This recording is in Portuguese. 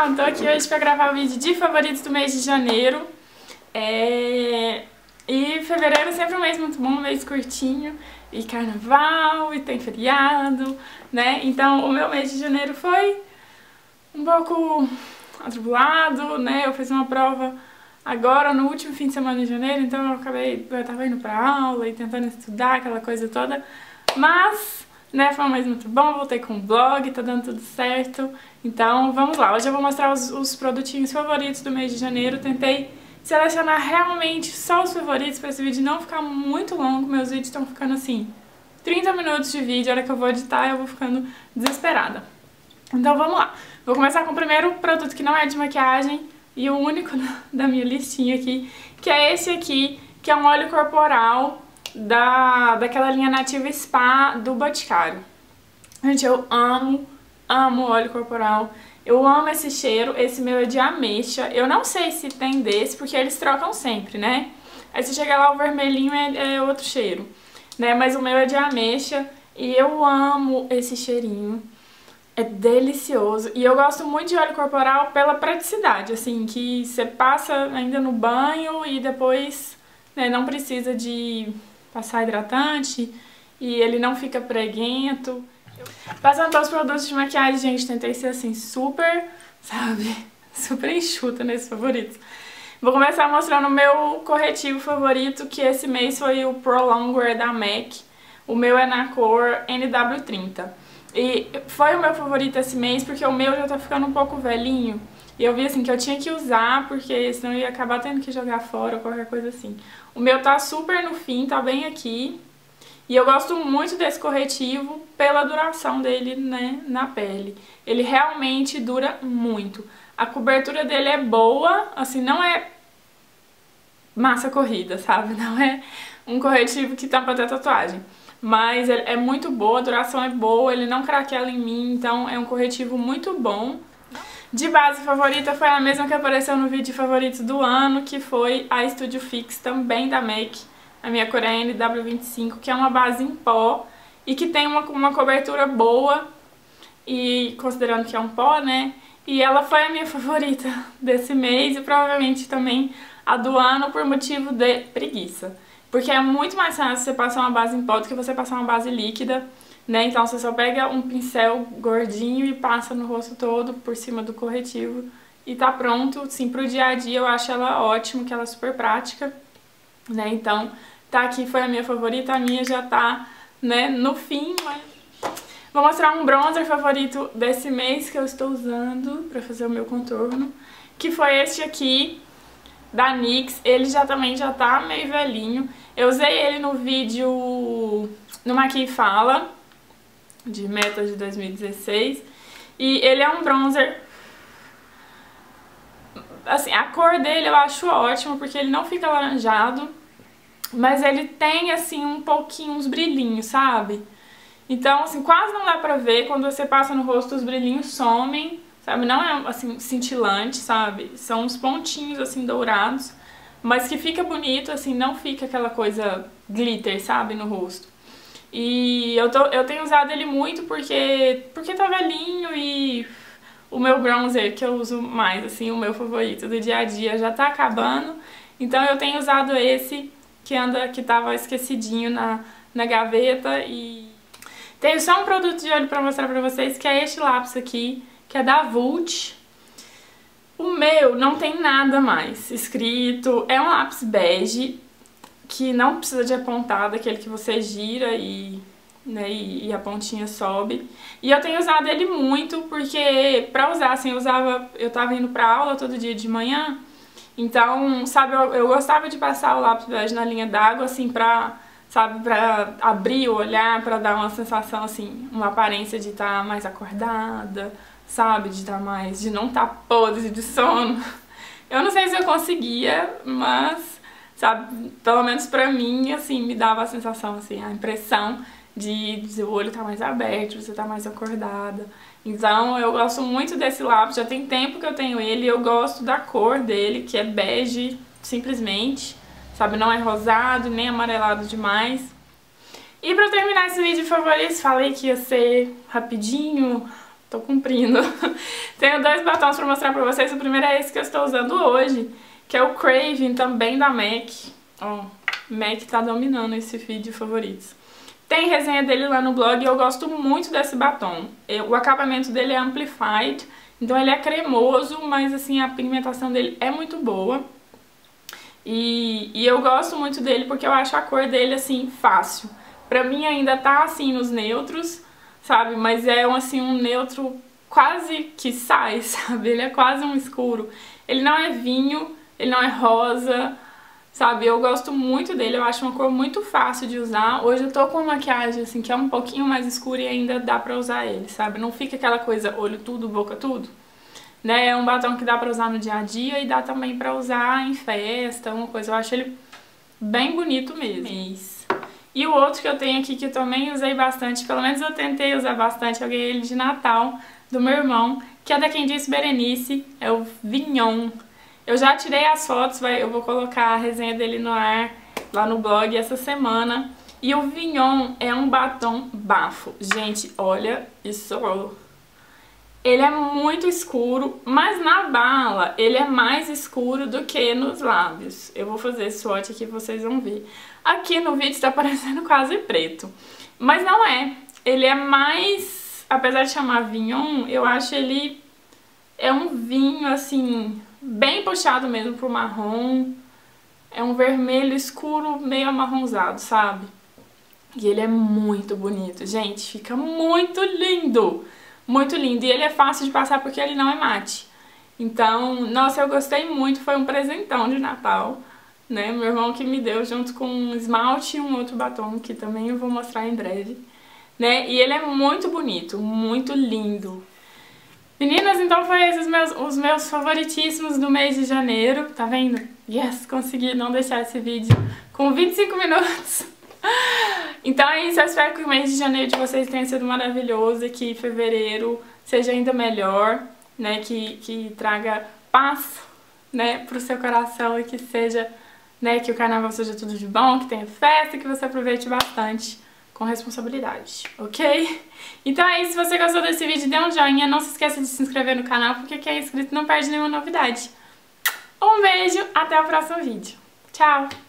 Então, tô aqui hoje pra gravar o vídeo de favoritos do mês de janeiro. E fevereiro é sempre um mês muito bom, um mês curtinho. E carnaval, e tem feriado, né? Então, o meu mês de janeiro foi um pouco atribulado, né? Eu fiz uma prova agora no último fim de semana de janeiro, então eu tava indo pra aula e tentando estudar, aquela coisa toda. Mas, né, foi um mês muito bom, voltei com o blog, tá dando tudo certo. Então, vamos lá. Hoje eu vou mostrar os produtinhos favoritos do mês de janeiro. Tentei selecionar realmente só os favoritos para esse vídeo não ficar muito longo. Meus vídeos estão ficando assim, 30 minutos de vídeo. A hora que eu vou editar, eu vou ficando desesperada. Então, vamos lá. Vou começar com o primeiro produto que não é de maquiagem e o único da minha listinha aqui, que é esse aqui, que é um óleo corporal daquela linha Nativa Spa do Boticário. Gente, eu amo óleo corporal. Eu amo esse cheiro. Esse meu é de ameixa. Eu não sei se tem desse, porque eles trocam sempre, né? Aí se chegar lá o vermelhinho é outro cheiro, né? Mas o meu é de ameixa e eu amo esse cheirinho. É delicioso. E eu gosto muito de óleo corporal pela praticidade, assim, que você passa ainda no banho e depois, né, não precisa de passar hidratante e ele não fica preguento. Passando todos os produtos de maquiagem, gente, tentei ser assim super, sabe, super enxuta nesses favoritos. Vou começar mostrando o meu corretivo favorito, que esse mês foi o Pro Longwear da MAC. O meu é na cor NW30. E foi o meu favorito esse mês porque o meu já tá ficando um pouco velhinho. E eu vi assim que eu tinha que usar, porque senão eu ia acabar tendo que jogar fora ou qualquer coisa assim. O meu tá super no fim, tá bem aqui. E eu gosto muito desse corretivo pela duração dele, né, na pele. Ele realmente dura muito. A cobertura dele é boa, assim, não é massa corrida, sabe? Não é um corretivo que tampa até tatuagem. Mas é muito boa, a duração é boa, ele não craquela em mim, então é um corretivo muito bom. De base favorita foi a mesma que apareceu no vídeo de favoritos do ano, que foi a Studio Fix, também da MAC. A minha cor é NW25, que é uma base em pó e que tem uma cobertura boa, e considerando que é um pó, né? E ela foi a minha favorita desse mês e provavelmente também a do ano por motivo de preguiça. Porque é muito mais fácil você passar uma base em pó do que você passar uma base líquida, né? Então você só pega um pincel gordinho e passa no rosto todo por cima do corretivo e tá pronto. Sim, pro dia a dia eu acho ela ótima, que ela é super prática, né? Então tá aqui, foi a minha favorita, a minha já tá, né, no fim, mas... Vou mostrar um bronzer favorito desse mês que eu estou usando pra fazer o meu contorno, que foi este aqui, da NYX. Ele também já tá meio velhinho. Eu usei ele no vídeo no Maqui Fala, de metas de 2016, e ele é um bronzer... Assim, a cor dele eu acho ótima, porque ele não fica alaranjado, mas ele tem, assim, um pouquinho, uns brilhinhos, sabe? Então, assim, quase não dá pra ver. Quando você passa no rosto, os brilhinhos somem, sabe? Não é, assim, cintilante, sabe? São uns pontinhos, assim, dourados, mas que fica bonito, assim, não fica aquela coisa glitter, sabe? No rosto. E eu tenho usado ele muito porque tá velhinho e o meu bronzer que eu uso mais, assim, o meu favorito do dia a dia já tá acabando. Então eu tenho usado esse que tava esquecidinho na gaveta. E tenho só um produto de olho pra mostrar pra vocês, que é este lápis aqui, que é da Vult. O meu não tem nada mais escrito, é um lápis bege, que não precisa de apontada, aquele que você gira né, e a pontinha sobe. E eu tenho usado ele muito, porque pra usar, assim, eu tava indo pra aula todo dia de manhã, então, sabe, eu gostava de passar o lápis bege na linha d'água, assim, sabe, pra abrir o olhar, pra dar uma sensação, assim, uma aparência de estar mais acordada, sabe, de não estar podre de sono. Eu não sei se eu conseguia, mas, sabe, pelo menos pra mim, assim, me dava a sensação, assim, a impressão de o olho tá mais aberto, você tá mais acordada. Então eu gosto muito desse lápis, já tem tempo que eu tenho ele, eu gosto da cor dele, que é bege, simplesmente, sabe, não é rosado nem amarelado demais. E pra terminar esse vídeo de favoritos, falei que ia ser rapidinho, tô cumprindo. Tenho 2 batons pra mostrar pra vocês. O primeiro é esse que eu estou usando hoje, que é o Craving, também da MAC. Ó, MAC tá dominando esse feed de favoritos. Tem resenha dele lá no blog e eu gosto muito desse batom. O acabamento dele é amplified, então ele é cremoso, mas assim, a pigmentação dele é muito boa. E eu gosto muito dele porque eu acho a cor dele assim, fácil. Pra mim ainda tá assim nos neutros, sabe? Mas é assim, um neutro quase que sai, sabe? Ele é quase um escuro. Ele não é vinho, ele não é rosa, sabe? Eu gosto muito dele, eu acho uma cor muito fácil de usar. Hoje eu tô com uma maquiagem assim que é um pouquinho mais escura e ainda dá pra usar ele, sabe? Não fica aquela coisa olho tudo, boca tudo. Né? É um batom que dá pra usar no dia a dia e dá também pra usar em festa, uma coisa. Eu acho ele bem bonito mesmo. E o outro que eu tenho aqui que eu também usei bastante, pelo menos eu tentei usar bastante, eu ganhei ele de Natal do meu irmão, que é da Quem Disse Berenice, é o Vignon. Eu já tirei as fotos, eu vou colocar a resenha dele no ar lá no blog essa semana. E o Vignon é um batom bafo. Gente, olha isso. Ele é muito escuro, mas na bala ele é mais escuro do que nos lábios. Eu vou fazer esse swatch aqui, vocês vão ver. Aqui no vídeo tá parecendo quase preto, mas não é. Ele é mais, apesar de chamar Vignon, eu acho ele é um vinho assim, bem puxado mesmo pro marrom. É um vermelho escuro, meio amarronzado, sabe? E ele é muito bonito, gente, fica muito lindo. Muito lindo, e ele é fácil de passar porque ele não é mate. Então, nossa, eu gostei muito, foi um presentão de Natal, né? Meu irmão que me deu junto com um esmalte e um outro batom, que também eu vou mostrar em breve, né? E ele é muito bonito, muito lindo. Meninas, então foi esses os meus favoritíssimos do mês de janeiro, tá vendo? Yes, consegui não deixar esse vídeo com 25 minutos. Então é isso, eu espero que o mês de janeiro de vocês tenha sido maravilhoso e que fevereiro seja ainda melhor, né, que traga paz, né, pro seu coração e que seja, né, que o carnaval seja tudo de bom, que tenha festa e que você aproveite bastante com responsabilidade, ok? Então é isso, se você gostou desse vídeo, dê um joinha, não se esqueça de se inscrever no canal porque quem é inscrito não perde nenhuma novidade. Um beijo, até o próximo vídeo. Tchau!